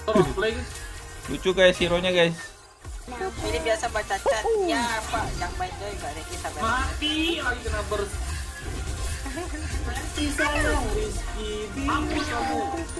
Play. Lucu guys hero-nya guys. Ini biasa baca chat. Ya Pak, yang main Joy gak ada kisah Mati lagi kena burst. Mati sayang Rizky. Mampus kamu.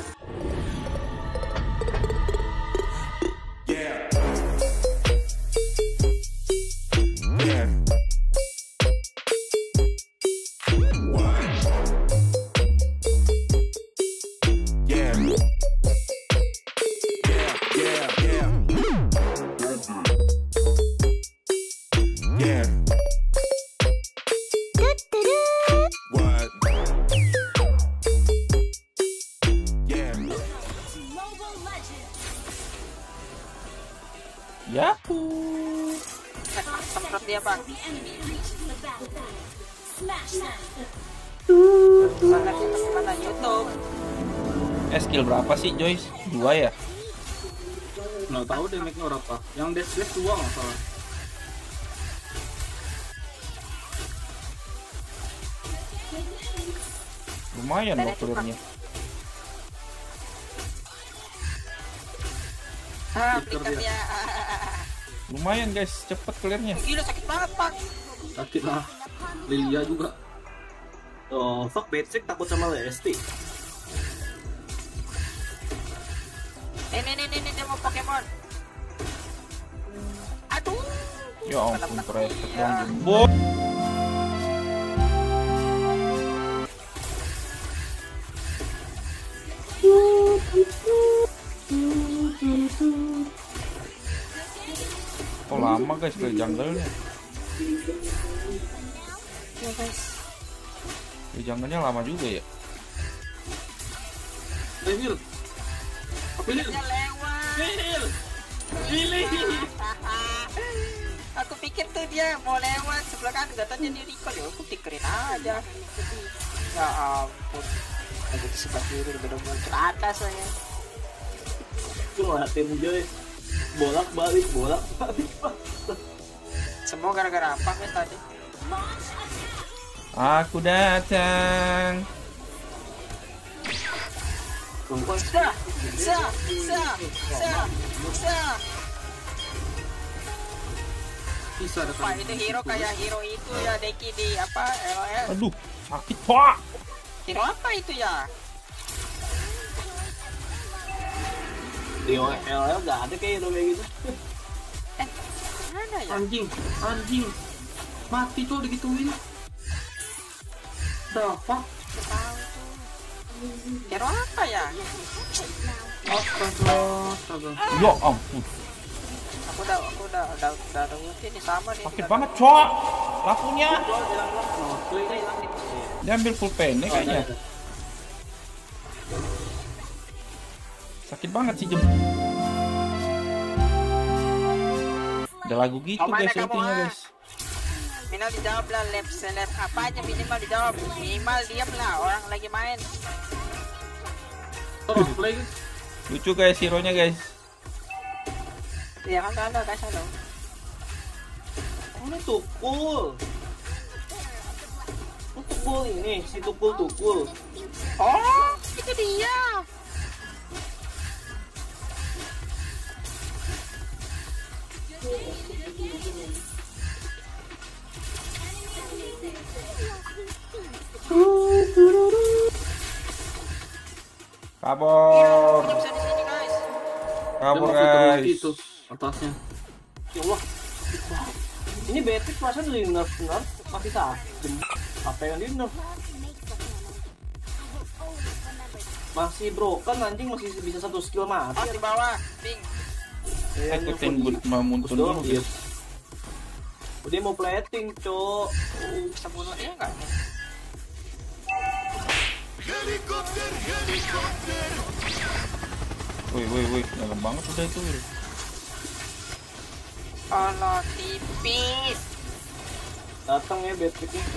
Yahoo. Semprot dia Pak. Mana YouTube? Skill berapa sih Joyce? 2 ya? Nggak tahu deh make-nya berapa. Yang dash 2 nggak salah. Lumayan loh clearnya. Flicker dia. Lumayan guys, cepet clearnya. Gila sakit banget Pak. Sakit lah. Lilia juga. Oh, fuck Patrick takut sama Lesti. Ini dia mau Pokemon. Aduh. Ya ampun, perfect dong jembol. Oh lama guys ke jungle-nya. Ya guys. Ke jungle-nya lama juga ya. Will. Pilih. Dia lewat. Pilih. Aku pikir tuh dia mau lewat sebelah kan, gak tau jadi recall ya. Aku tikerin aja. Ya ampun. Aku di sebelah kiri udah muncul atas saya. Gue ngeliatin Joy bolak-balik. Semua gara-gara apa guys tadi? Aku datang. Bisa ada Pak itu hero kayak hero itu ya Deki di apa LOL. Aduh, sakit pak. Hero apa itu ya? Di LL gak ada kayak gitu. Mana ya? anjing. Mati tuh digituin. Dapat. Tahu tuh. Hero apa ya? Astaga. Ya ampun, Aku udah rutin nih sama nih. sakit banget cok. Lakunya. Dia ambil full pen kayaknya. Sakit banget sih jem. Ada lagu gitu guys ultinya guys. Minimal dijawab lah, seleb apa aja minimal dijawab. Minimal diam lah, orang lagi main. Play. Lucu guys hero-nya guys. Iya kan ada guys halo. Ini tukul. Tukul ini, si tukul. Oh, itu dia. Kabur. Bisa di sini guys. Kabur Dia mau guys. itu atasnya. Ya Allah. Ini Patrick masa di nerf masih tajam. Apa yang di nerf? Masih broken anjing, masih bisa satu skill mati. Oh di bawah, ping. Ikutin muntun dulu dia. guys. Dia mau plating, cok. Bisa bunuh dia nggak? Woi, dalam banget udah itu. Allah tipis. Datang ya Patrick nih.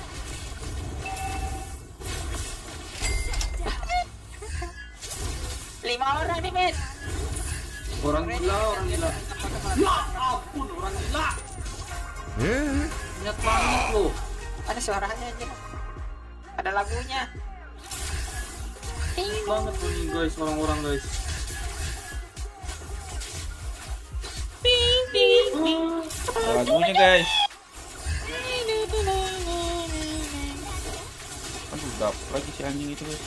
Lima orang nih men. Orang gila. Ya ampun, orang gila. Niat banget lo. Ada suaranya aja. Ada lagunya. Banget tuh nih guys, orang-orang guys. Lagunya guys. Aduh, dapet lagi si anjing itu guys.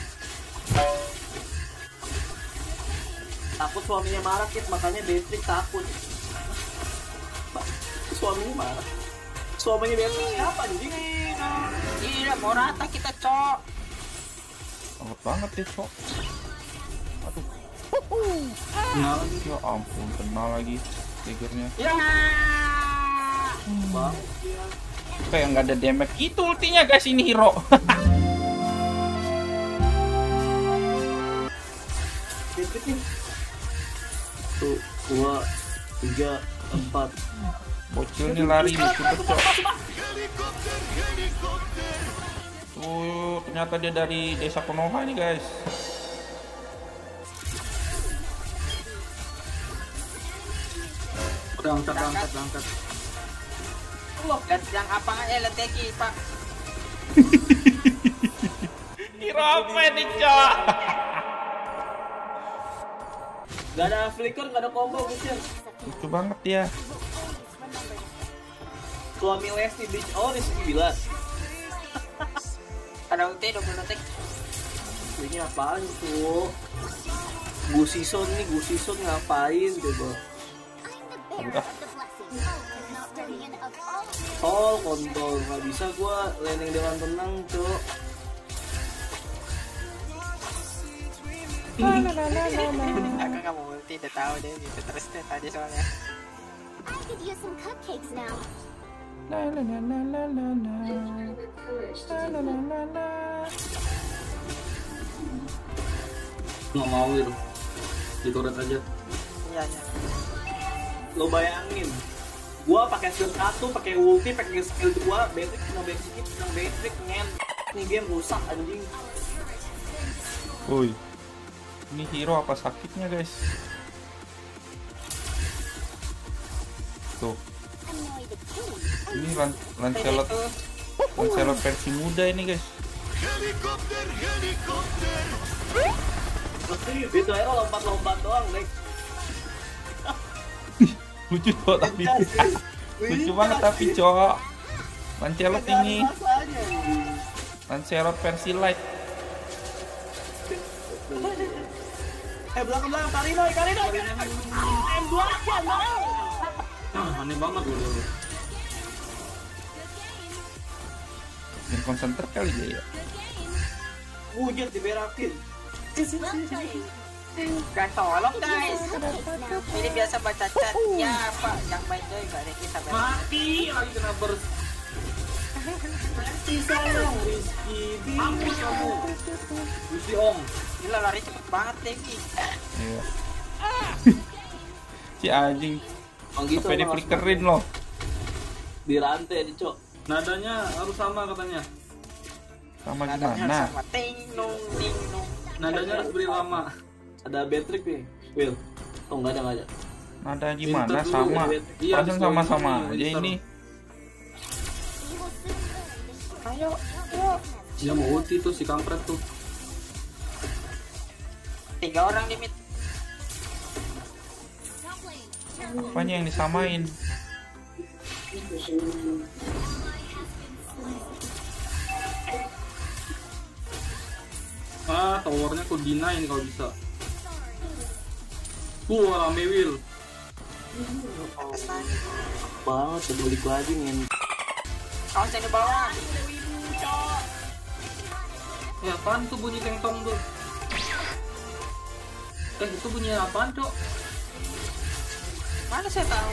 Takut suaminya marah Kit, makanya Beatrix takut. Suaminya marah. Suaminya Beatrix siapa anjing? Gila, mau rata kita, Cok. Cepet banget deh cok. Aduh. Nah, lagi. Ya ampun, kena lagi triggernya. Ya. Bang. Kayak nggak ada damage gitu ultinya guys ini hero. Beatrix nih. 1, 2, 3, 4. Bocil nih lari cepet cok. Tuh, ternyata dia dari desa Konoha nih guys. Udah angkat. Lihat yang apa aja leteki, Pak. Hero apa nih cok? Gak ada flicker, gak ada combo Gusian. Lucu banget ya. Suami Lesti Beach, oh Rizky Bilar. Ada ulti 20 detik. Ini apaan tuh? Gusison ngapain coba? Udah. Oh, kontol, nggak bisa gua landing dengan tenang, cok. Aku nggak mau ulti, udah tahu deh gitu terus deh tadi soalnya. I could use some cupcakes now. La la la la la la la. La la la la. Nggak mau itu. Di turret aja. Iya, iya. Lo bayangin, gua pakai skill 1, pakai ulti, pakai skill 2, Beatrix ngen. Ini game rusak anjing. Woi. Ini hero apa sakitnya guys? Tuh. Annoy the king. Ini Lancelot versi muda ini guys. Itu aja lompat-lompat doang, Lex. Lucu cok tapi. Lucu banget tapi cok. Lancelot ini. Rasanya, anjing. Lancelot versi light. Belakang Karino. M2 aja, Aneh banget lu. Biar konsentrat kali dia ya. Wujud diberakin. Gak tolong guys. Ini biasa baca chat. Ya Pak, yang main joy gak ada kita. Mati lagi kena burst. Si sayang Rizky Mampus kamu. Gusti Om. Gila lari cepet banget deh Ki. Iya. Si anjing gitu sampai di flickerin loh. Dirantai di cok. Nadanya harus sama katanya. Sama Nadanya gimana? sama ting nung ting nung. Nadanya harus beri lama. Ada Beatrix nih, Will. Oh nggak ada. Nada gimana? Pinter dulu, Sama. iya, Pasang habis sama-sama ini, aja pinter. ini. Ayo. Dia mau ulti tuh si kampret tuh. 3 orang di mid. Apanya yang disamain? Towernya aku deny kalau bisa. Rame Will. Banget, sebalik lagi nih. Awas yang di bawah. Ya apaan tuh bunyi tengtong tuh? Itu bunyi apaan cok? Mana saya tahu.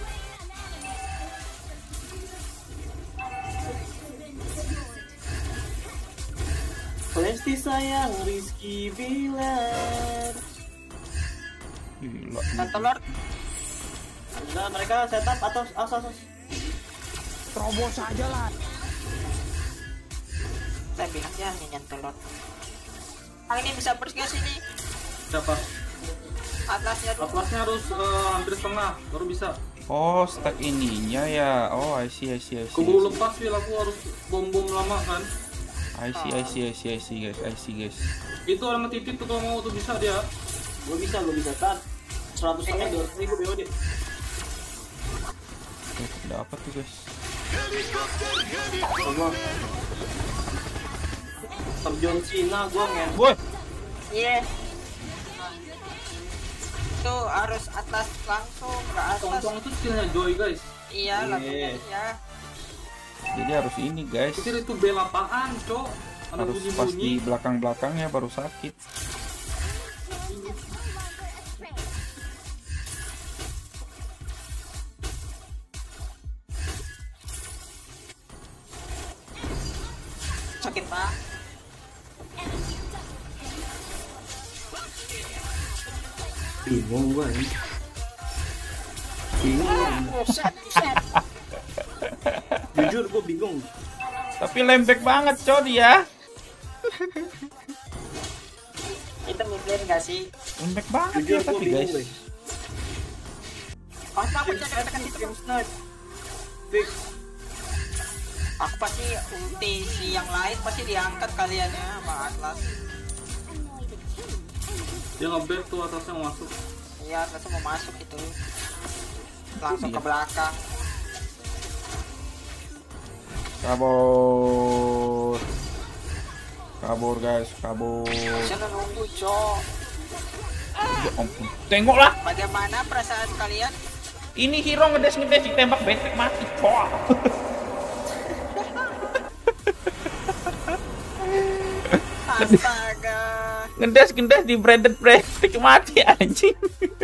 Lesti sayang Rizky Bilar. Gila. Telur. Nah, mereka setup atas atas. Terobos aja lah. Saya bilang ya nyanyian telur. Ini bisa burst gak sini? Siapa? Atlasnya dulu. Atlasnya harus hampir setengah baru bisa. Oh, stack ininya ya. Oh, I see. Keburu lepas Will, aku harus bom lama kan. I see guys. Itu orang titik tuh kalau mau tuh bisa dia. Gue bisa tar 100 setengah 200.000 BOD. Dapat tuh guys. Sama John Cena gue ngen. Boy, Iya. Itu harus atas langsung, nggak atas. Tong-tong itu skillnya Joy guys. Iya, langsungnya iya. jadi harus ini guys. Pikir itu bel apaan, Cok? Ada Harus pas bunyi-bunyi. di belakang-belakangnya baru sakit. Sakit pak. Bingung gue ini. Bingung. Buset, buset. Jujur gue bingung. Tapi lembek banget coy dia. Itu mid-lane nggak sih? Lembek banget Jujur ya gue tapi bingung guys. guys. Oh, aku jangan tekan itu. Game snipe. Fix. Aku pasti ulti si yang lain pasti diangkat kaliannya sama Atlas. Annoy the king. Dia nge-bait tuh atasnya masuk. Iya, langsung mau masuk itu. Langsung ke belakang. Kabur. Kabur guys, kabur. Jangan nunggu, Cok. Ya ampun. Tengoklah, Bagaimana perasaan kalian? ini hero ngedes ditembak betek mati. Coy. Astaga. Ngedes di branded betek mati anjing.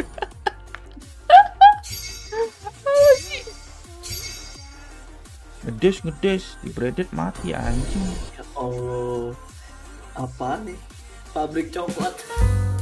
Ngedes di branded mati anjing. Ya Allah. Apa nih? Pabrik coklat.